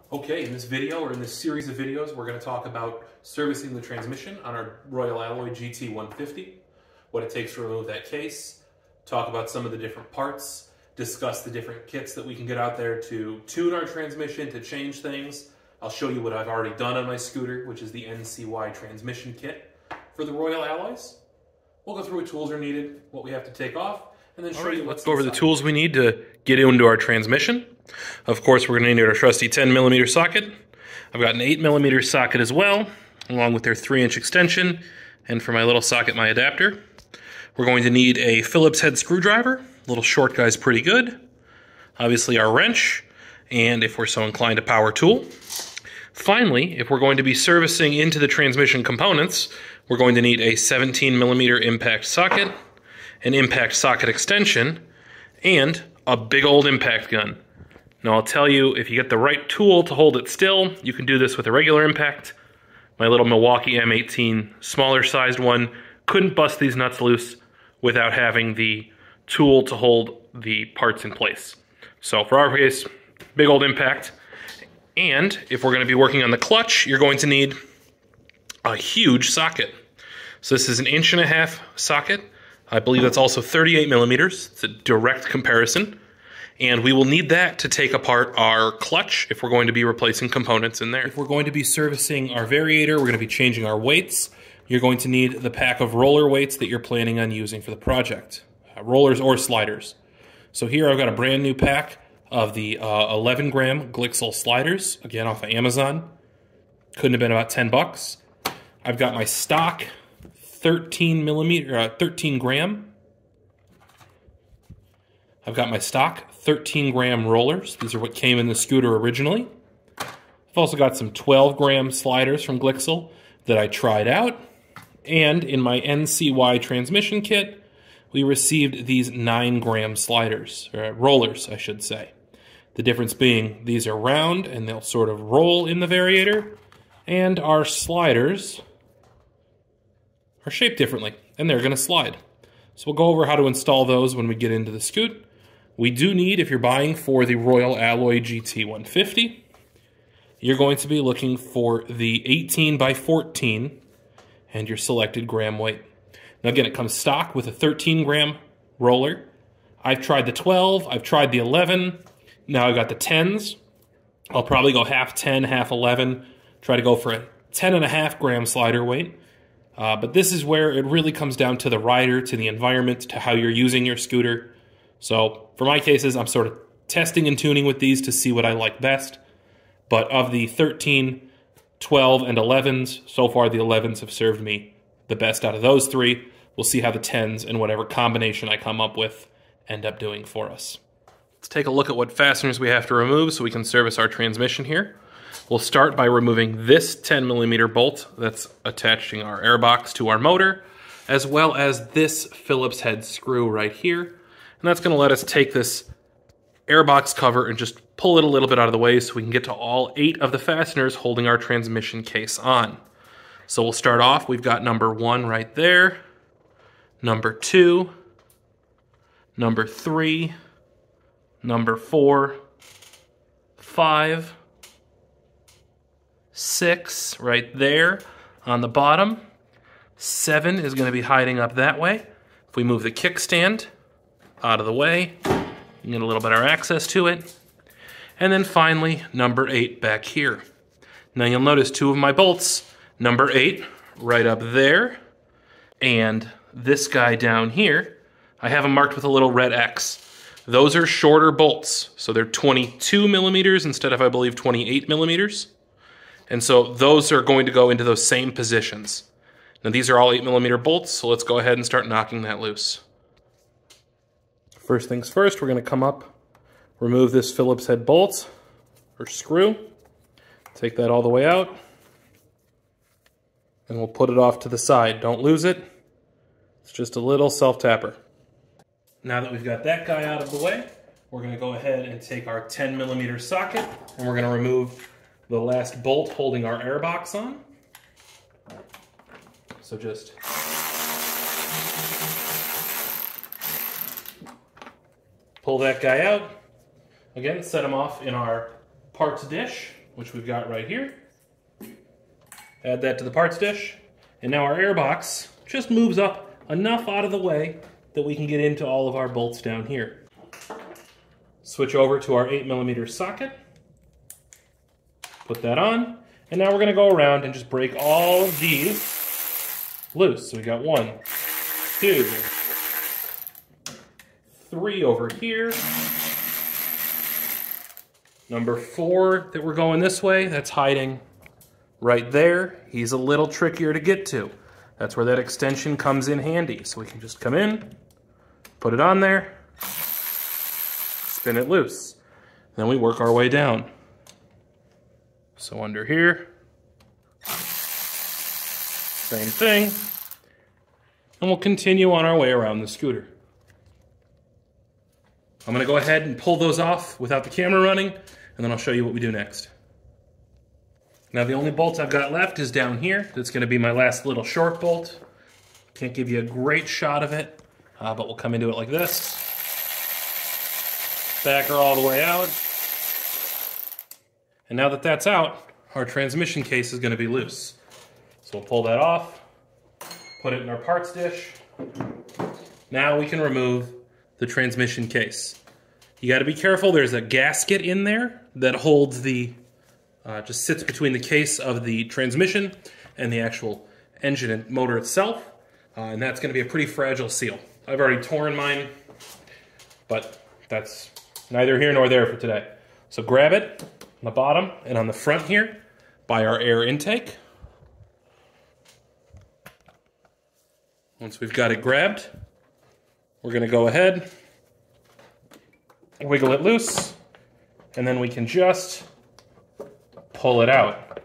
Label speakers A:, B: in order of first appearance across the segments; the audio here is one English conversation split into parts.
A: Okay, in this video, or in this series of videos, we're going to talk about servicing the transmission on our Royal Alloy GT150, what it takes to remove that case, talk about some of the different parts, discuss the different kits that we can get out there to tune our transmission, to change things. I'll show you what I've already done on my scooter, which is the NCY transmission kit for the Royal Alloys. We'll go through what tools are needed, what we have to take off, and then show you what's inside. Let's go over the tools we need to get into our transmission. Of course, we're going to need our trusty 10mm socket. I've got an 8mm socket as well, along with their 3-inch extension, and for my little socket, my adapter. We're going to need a Phillips head screwdriver. A little short guy's pretty good. Obviously our wrench, and if we're so inclined, a power tool. Finally, if we're going to be servicing into the transmission components, we're going to need a 17mm impact socket, an impact socket extension, and a big old impact gun. Now I'll tell you, if you get the right tool to hold it still, you can do this with a regular impact. My little Milwaukee M18, smaller sized one, couldn't bust these nuts loose without having the tool to hold the parts in place. So for our case, big old impact. And if we're going to be working on the clutch, you're going to need a huge socket. So this is an 1.5-inch socket. I believe that's also 38mm. It's a direct comparison. And we will need that to take apart our clutch if we're going to be replacing components in there. If we're going to be servicing our Variator, we're going to be changing our weights. You're going to need the pack of roller weights that you're planning on using for the project. Rollers or sliders. So here I've got a brand new pack of the 11-gram Glixel sliders, again off of Amazon. Couldn't have been about 10 bucks. I've got my stock 13 gram. I've got my stock 13-gram rollers. These are what came in the scooter originally. I've also got some 12-gram sliders from Glixel that I tried out. And in my NCY transmission kit, we received these 9-gram sliders, or rollers, I should say. The difference being these are round and they'll sort of roll in the Variator, and our sliders are shaped differently and they're going to slide. So we'll go over how to install those when we get into the scoot. We do need, if you're buying for the Royal Alloy GT150, you're going to be looking for the 18x14 and your selected gram weight. Now again, it comes stock with a 13-gram roller. I've tried the 12, I've tried the 11, now I've got the 10s. I'll probably go half 10, half 11, try to go for a 10.5-gram slider weight. But this is where it really comes down to the rider, to the environment, to how you're using your scooter. So for my cases, I'm sort of testing and tuning with these to see what I like best. But of the 13, 12, and 11s, so far the 11s have served me the best out of those three. We'll see how the 10s and whatever combination I come up with end up doing for us. Let's take a look at what fasteners we have to remove so we can service our transmission here. We'll start by removing this 10mm bolt that's attaching our airbox to our motor, as well as this Phillips head screw right here. And that's going to let us take this airbox cover and just pull it a little bit out of the way so we can get to all 8 of the fasteners holding our transmission case on. So we'll start off, we've got number 1 right there, number 2, number 3, number 4, 5, 6 right there on the bottom. 7 is going to be hiding up that way. If we move the kickstand out of the way, you get a little better access to it. And then finally, number 8 back here. Now you'll notice 2 of my bolts, number 8 right up there, and this guy down here, I have them marked with a little red X. Those are shorter bolts, so they're 22mm instead of, I believe, 28mm. And so those are going to go into those same positions. Now these are all 8mm bolts, so let's go ahead and start knocking that loose. First things first, we're going to come up, remove this Phillips head bolt, or screw, take that all the way out, and we'll put it off to the side. Don't lose it. It's just a little self-tapper. Now that we've got that guy out of the way, we're going to go ahead and take our 10mm socket, and we're going to remove the last bolt holding our airbox on. So just pull that guy out. Again, set them off in our parts dish. which we've got right here. Add that to the parts dish. And now our air box just moves up enough out of the way that we can get into all of our bolts down here. Switch over to our 8mm socket. Put that on. And now we're going to go around and just break all of these loose. So we got 1, 2, 3 over here. Number 4 that we're going this way, that's hiding right there. He's a little trickier to get to. That's where that extension comes in handy. So we can just come in, put it on there, spin it loose. Then we work our way down. So under here, same thing. And we'll continue on our way around the scooter. I'm going to go ahead and pull those off without the camera running, and then I'll show you what we do next. Now the only bolt I've got left is down here. That's going to be my last little short bolt. Can't give you a great shot of it, but we'll come into it like this. Back her all the way out. And now that that's out, our transmission case is going to be loose. So we'll pull that off, put it in our parts dish. Now we can remove the transmission case. You got to be careful. There's a gasket in there that holds the, just sits between the case of the transmission and the actual engine and motor itself. And that's going to be a pretty fragile seal. I've already torn mine, but that's neither here nor there for today. So grab it on the bottom and on the front here by our air intake. Once we've got it grabbed, we're going to go ahead, wiggle it loose, and then we can just pull it out.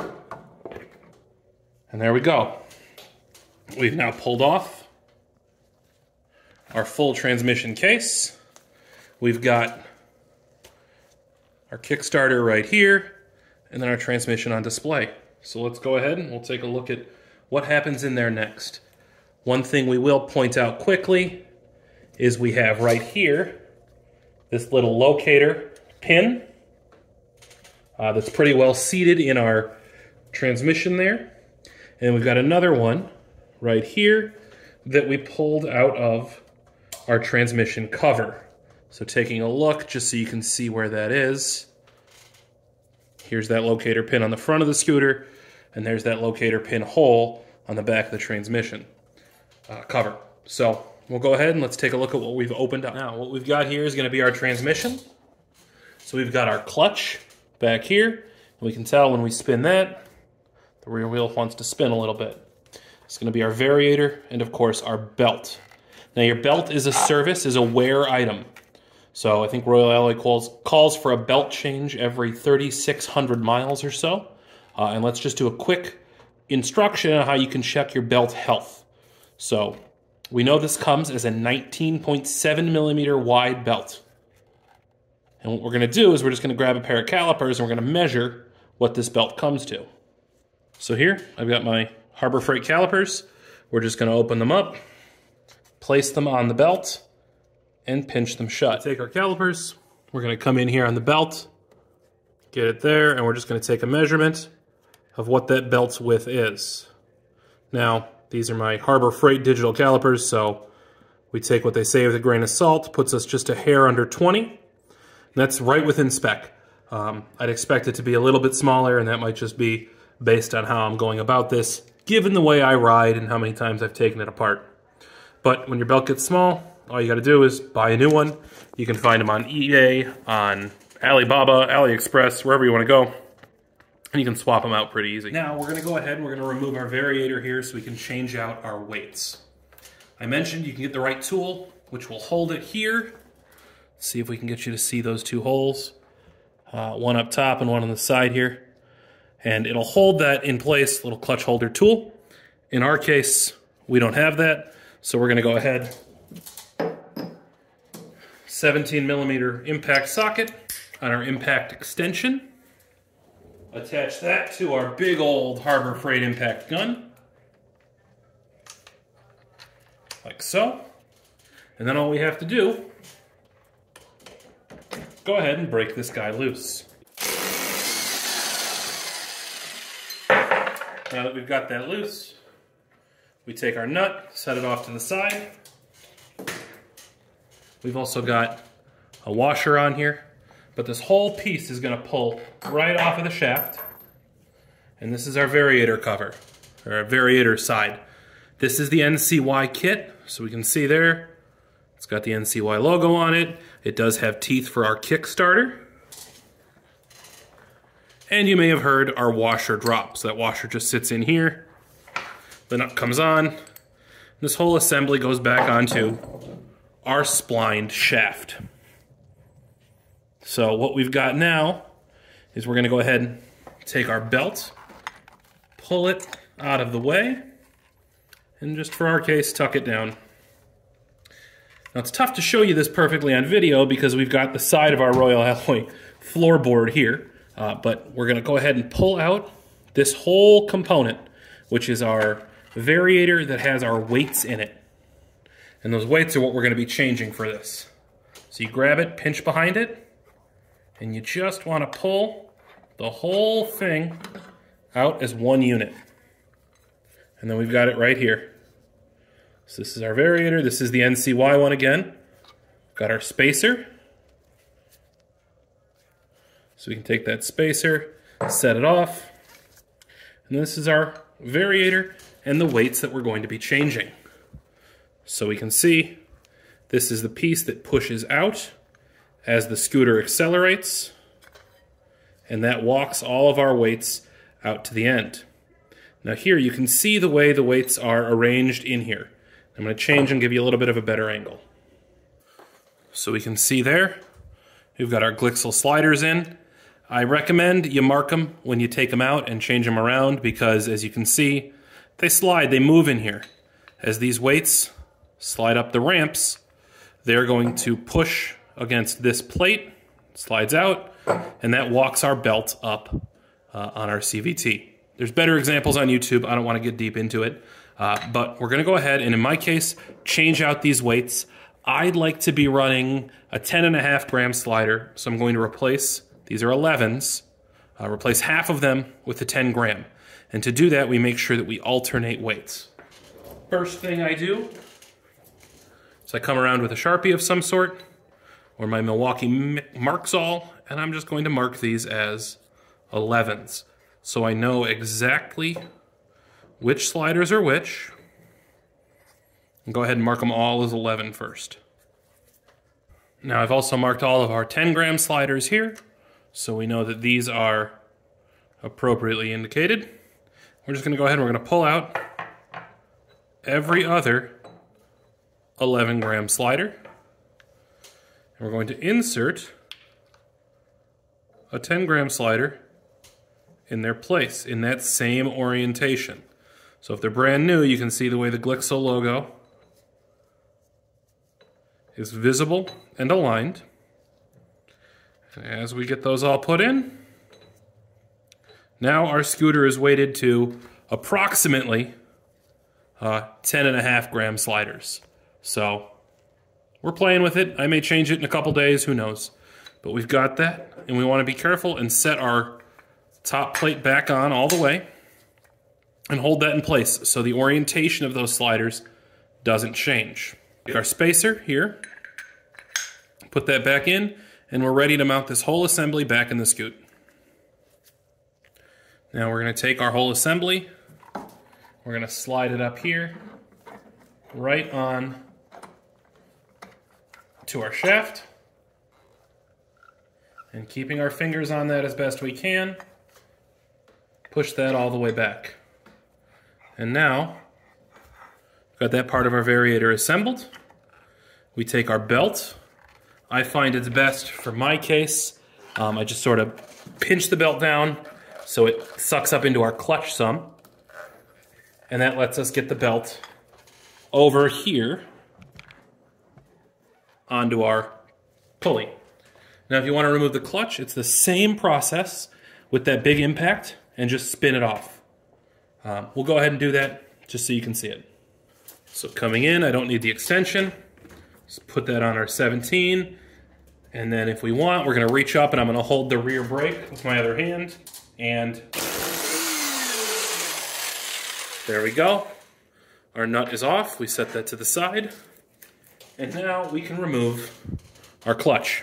A: And there we go. We've now pulled off our full transmission case. We've got our Kickstarter right here, and then our transmission on display. So let's go ahead and we'll take a look at what happens in there next. One thing we will point out quickly is we have right here this little locator pin that's pretty well seated in our transmission there. And we've got another one right here that we pulled out of our transmission cover. So taking a look just so you can see where that is. Here's that locator pin on the front of the scooter, and there's that locator pin hole on the back of the transmission cover. So we'll go ahead and let's take a look at what we've opened up. Now what we've got here is going to be our transmission. So we've got our clutch back here, and we can tell when we spin that, the rear wheel wants to spin a little bit. It's going to be our variator and of course our belt. Now your belt is a wear item. So I think Royal Alloy calls for a belt change every 3,600 miles or so. And let's just do a quick instruction on how you can check your belt health. So we know this comes as a 19.7mm wide belt. And what we're going to do is we're just going to grab a pair of calipers and we're going to measure what this belt comes to. So here I've got my Harbor Freight calipers. We're just going to open them up, place them on the belt, and pinch them shut. Take our calipers, we're going to come in here on the belt, get it there, and we're just going to take a measurement of what that belt's width is. Now, these are my Harbor Freight digital calipers, so we take what they say with a grain of salt, puts us just a hair under 20, and that's right within spec. I'd expect it to be a little bit smaller, and that might just be based on how I'm going about this, given the way I ride and how many times I've taken it apart. But when your belt gets small, all you got to do is buy a new one. You can find them on eBay, on Alibaba, AliExpress, wherever you want to go. And you can swap them out pretty easy. Now we're going to go ahead and we're going to remove our variator here so we can change out our weights. I mentioned you can get the right tool, which will hold it here. Let's see if we can get you to see those two holes. One up top and one on the side here. And it'll hold that in place, little clutch holder tool. In our case, we don't have that, so we're going to go ahead 17mm impact socket on our impact extension. Attach that to our big old Harbor Freight impact gun. Like so. And then all we have to do, go ahead and break this guy loose. Now that we've got that loose, we take our nut, set it off to the side. We've also got a washer on here, but this whole piece is going to pull right off of the shaft. And this is our Variator cover, or our Variator side. This is the NCY kit, so we can see there, it's got the NCY logo on it. It does have teeth for our Kickstarter. And you may have heard our washer drop. So that washer just sits in here. The nut comes on. This whole assembly goes back onto our splined shaft. So what we've got now is we're going to go ahead and take our belt, pull it out of the way, and just for our case, tuck it down. Now it's tough to show you this perfectly on video because we've got the side of our Royal Alloy floorboard here. But we're going to go ahead and pull out this whole component, which is our Variator that has our weights in it. And those weights are what we're going to be changing for this. So you grab it, pinch behind it, and you just want to pull the whole thing out as one unit. And then we've got it right here. So this is our Variator. This is the NCY one again. We've got our spacer. So we can take that spacer, set it off, and this is our Variator and the weights that we're going to be changing. So we can see this is the piece that pushes out as the scooter accelerates, and that walks all of our weights out to the end. Now here you can see the way the weights are arranged in here. I'm going to change and give you a little bit of a better angle. So we can see there, we've got our Glixel sliders in. I recommend you mark them when you take them out and change them around because, as you can see, they slide, they move in here. As these weights slide up the ramps, they're going to push against this plate, slides out, and that walks our belt up on our CVT. There's better examples on YouTube. I don't want to get deep into it, but we're going to go ahead and, in my case, change out these weights. I'd like to be running a 10.5 gram slider, so I'm going to replace, these are 11s, replace half of them with the 10 gram. And to do that, we make sure that we alternate weights. First thing I do is I come around with a Sharpie of some sort, or my Milwaukee Marksall, and I'm just going to mark these as 11s. So I know exactly which sliders are which. And go ahead and mark them all as 11 first. Now I've also marked all of our 10 gram sliders here, so we know that these are appropriately indicated. We're just going to go ahead and we're going to pull out every other 11 gram slider. And we're going to insert a 10 gram slider in their place, in that same orientation. So if they're brand new, you can see the way the Glixel logo is visible and aligned. And as we get those all put in, now our scooter is weighted to approximately 10.5 gram sliders. So we're playing with it. I may change it in a couple days, who knows. But we've got that, and we want to be careful and set our top plate back on all the way and hold that in place so the orientation of those sliders doesn't change. Take our spacer here, put that back in, and we're ready to mount this whole assembly back in the scoot. Now we're going to take our whole assembly, we're going to slide it up here, right on to our shaft, and keeping our fingers on that as best we can, push that all the way back. And now, we've got that part of our Variator assembled. We take our belt. I find it's best for my case. I just sort of pinch the belt down so it sucks up into our clutch some. And that lets us get the belt over here onto our pulley. Now if you want to remove the clutch, it's the same process with that big impact and just spin it off. We'll go ahead and do that just so you can see it. So coming in, I don't need the extension. Just put that on our 17. And then if we want, we're going to reach up and I'm going to hold the rear brake with my other hand. And There we go. Our nut is off. We set that to the side. And now we can remove our clutch.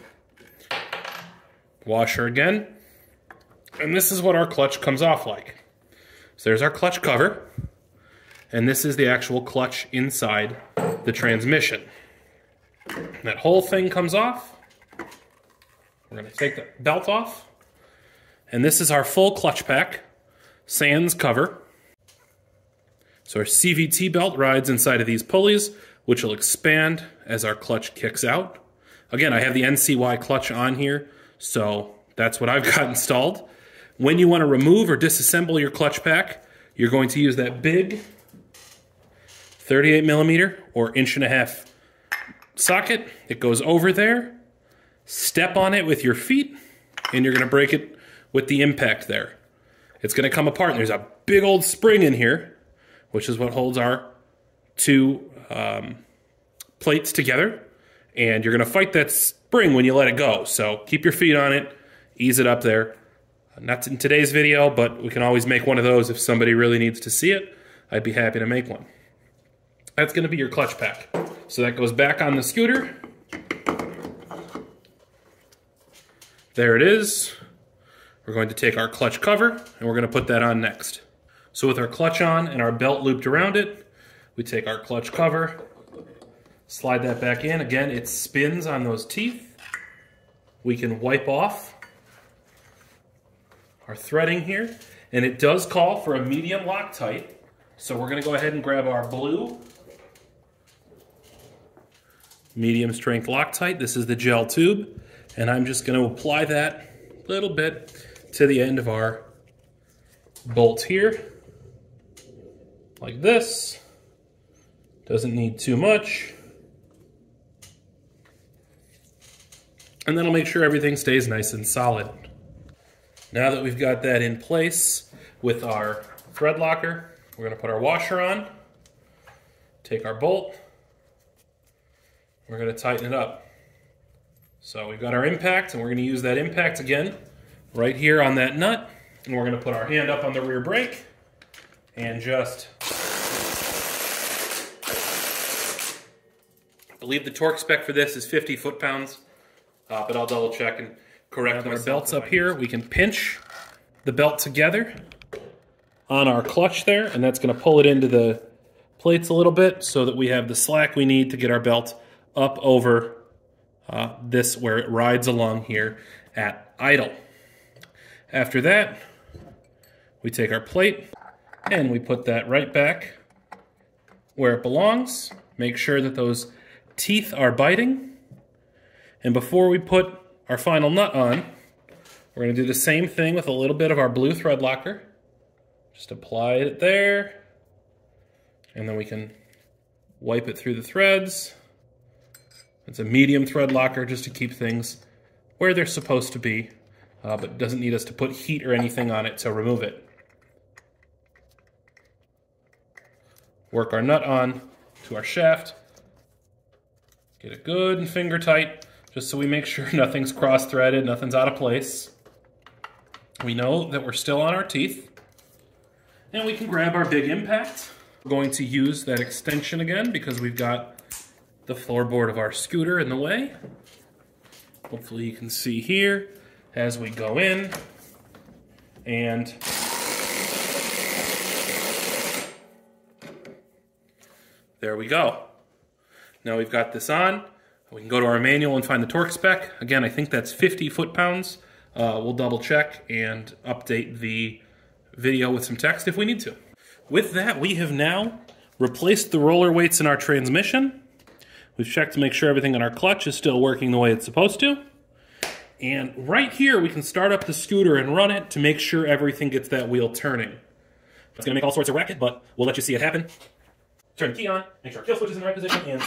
A: Washer again. And this is what our clutch comes off like. So there's our clutch cover. And this is the actual clutch inside the transmission. That whole thing comes off. We're going to take the belt off. And this is our full clutch pack, sans cover. So our CVT belt rides inside of these pulleys, which will expand as our clutch kicks out. Again, I have the NCY clutch on here, so that's what I've got installed. When you want to remove or disassemble your clutch pack, you're going to use that big 38mm or 1.5" socket. It goes over there, step on it with your feet, and you're going to break it with the impact there. It's going to come apart, and there's a big old spring in here, which is what holds our two plates together. And you're going to fight that spring when you let it go. So keep your feet on it, ease it up there. Not in today's video, but we can always make one of those if somebody really needs to see it. I'd be happy to make one. That's going to be your clutch pack. So that goes back on the scooter. There it is. We're going to take our clutch cover and we're going to put that on next. So with our clutch on and our belt looped around it, we take our clutch cover, slide that back in. Again, it spins on those teeth. We can wipe off our threading here. And it does call for a medium Locktite. So we're going to go ahead and grab our blue medium strength Locktite. This is the gel tube. And I'm just going to apply that a little bit to the end of our bolt here. Like this. Doesn't need too much. And then I'll make sure everything stays nice and solid. Now that we've got that in place with our thread locker, we're going to put our washer on, take our bolt, we're going to tighten it up. So we've got our impact, and we're going to use that impact again right here on that nut, and we're going to put our hand up on the rear brake and just, I believe the torque spec for this is 50 foot-pounds, but I'll double check and correct our belts up here. We can pinch the belt together on our clutch there, and that's going to pull it into the plates a little bit so that we have the slack we need to get our belt up over this where it rides along here at idle. After that, we take our plate and we put that right back where it belongs. Make sure that those teeth are biting. And before we put our final nut on, we're going to do the same thing with a little bit of our blue thread locker. Just apply it there, and then we can wipe it through the threads. It's a medium thread locker just to keep things where they're supposed to be, but doesn't need us to put heat or anything on it to remove it. Work our nut on to our shaft. Get it good and finger tight, just so we make sure nothing's cross-threaded, nothing's out of place. We know that we're still on our teeth. And we can grab our big impact. We're going to use that extension again because we've got the floorboard of our scooter in the way. Hopefully you can see here as we go in. And there we go. Now we've got this on. We can go to our manual and find the torque spec. Again, I think that's 50 foot-pounds. We'll double check and update the video with some text if we need to. With that, we have now replaced the roller weights in our transmission. We've checked to make sure everything in our clutch is still working the way it's supposed to. And right here, we can start up the scooter and run it to make sure everything gets that wheel turning. It's gonna make all sorts of racket, but we'll let you see it happen. Turn the key on, make sure our kill switch is in the right position, and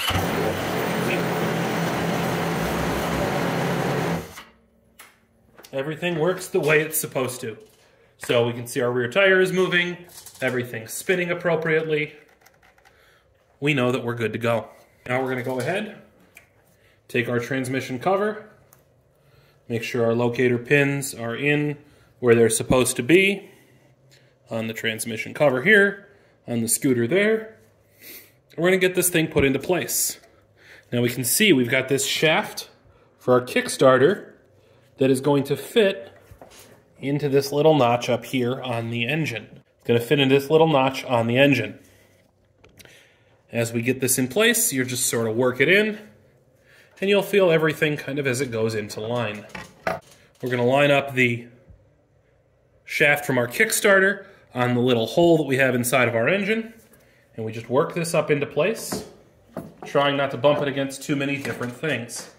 A: everything works the way it's supposed to. So we can see our rear tire is moving, everything's spinning appropriately. We know that we're good to go. Now we're going to go ahead, take our transmission cover, make sure our locator pins are in where they're supposed to be on the transmission cover here. on the scooter there. We're going to get this thing put into place. Now we can see we've got this shaft for our Kickstarter that is going to fit into this little notch up here on the engine. It's going to fit in this little notch on the engine. As we get this in place, you just sort of work it in, and you'll feel everything kind of as it goes into line. We're going to line up the shaft from our Kickstarter on the little hole that we have inside of our engine, and we just work this up into place, trying not to bump it against too many different things.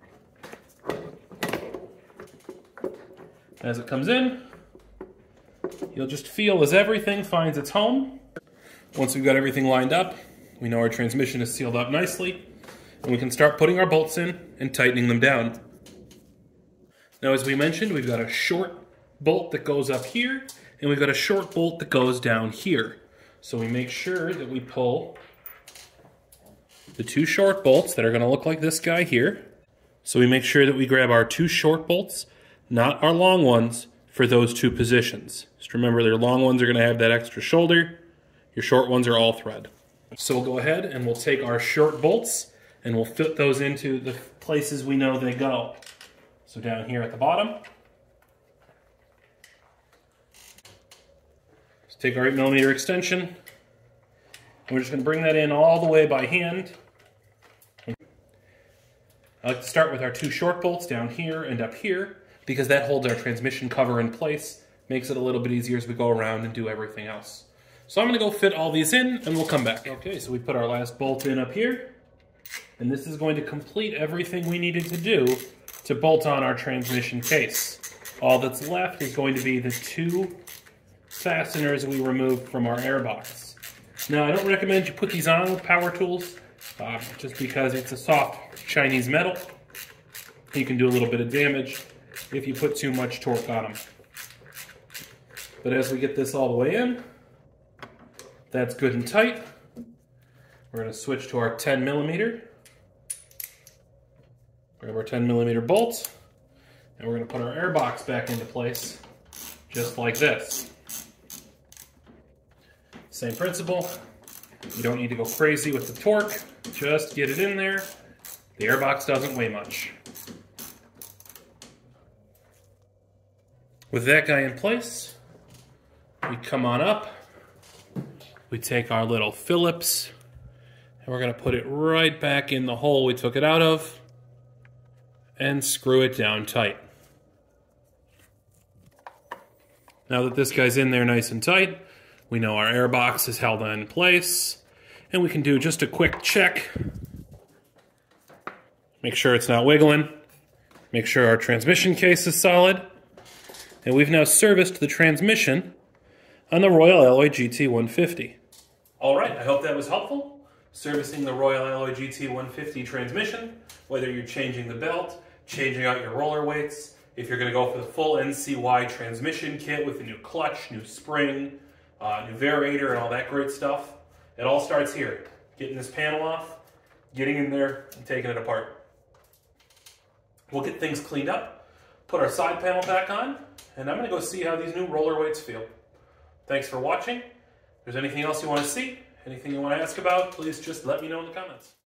A: As it comes in, you'll just feel as everything finds its home. Once we've got everything lined up, we know our transmission is sealed up nicely, and we can start putting our bolts in and tightening them down. Now, as we mentioned, we've got a short bolt that goes up here, and we've got a short bolt that goes down here. So we make sure that we pull the two short bolts that are going to look like this guy here. So we make sure that we grab our two short bolts, not our long ones, for those two positions. Just remember, your long ones are going to have that extra shoulder. Your short ones are all thread. So we'll go ahead and we'll take our short bolts and we'll fit those into the places we know they go. So down here at the bottom, let's take our 8mm extension, and we're just going to bring that in all the way by hand. I like to start with our two short bolts down here and up here, because that holds our transmission cover in place, makes it a little bit easier as we go around and do everything else. So I'm going to go fit all these in, and we'll come back. Okay, so we put our last bolt in up here, and this is going to complete everything we needed to do to bolt on our transmission case. All that's left is going to be the two fasteners we removed from our airbox. Now, I don't recommend you put these on with power tools, just because it's a soft Chinese metal. You can do a little bit of damage if you put too much torque on them. But as we get this all the way in, that's good and tight. We're going to switch to our 10mm. Grab our 10mm bolt, and we're going to put our airbox back into place, just like this. Same principle. You don't need to go crazy with the torque. Just get it in there. The airbox doesn't weigh much. With that guy in place, we come on up. We take our little Phillips, and we're going to put it right back in the hole we took it out of, and screw it down tight. Now that this guy's in there nice and tight, we know our airbox is held in place, and we can do just a quick check. Make sure it's not wiggling. Make sure our transmission case is solid. And we've now serviced the transmission on the Royal Alloy GT150. All right, I hope that was helpful. Servicing the Royal Alloy GT150 transmission, whether you're changing the belt, changing out your roller weights, if you're going to go for the full NCY transmission kit with a new clutch, new spring, new Variator, and all that great stuff. It all starts here. Getting this panel off, getting in there, and taking it apart. We'll get things cleaned up, put our side panel back on, and I'm going to go see how these new roller weights feel. Thanks for watching. If there's anything else you want to see, anything you want to ask about, please just let me know in the comments.